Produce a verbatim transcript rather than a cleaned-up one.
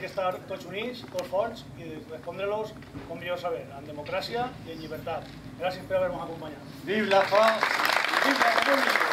que estar tots units, tots forts i respondre-los com millor saber, en democràcia i en llibertat. Gràcies per haver-nos acompanyat. Vive la France! Vive la República!